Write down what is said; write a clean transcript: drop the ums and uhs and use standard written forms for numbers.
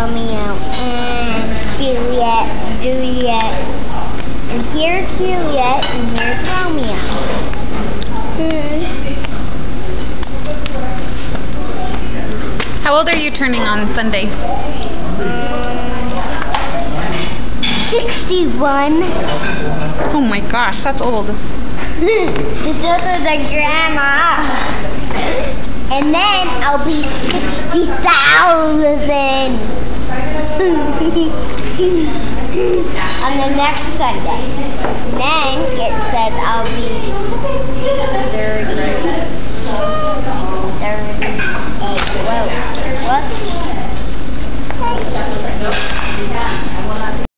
Romeo, and Juliet. And here's Juliet, and here's Romeo. How old are you turning on Sunday? 61. Oh my gosh, that's old. It's older than Grandma. And then I'll be 60,000 on the next Sunday. And then it says I'll be 38. Whoa. Whoops.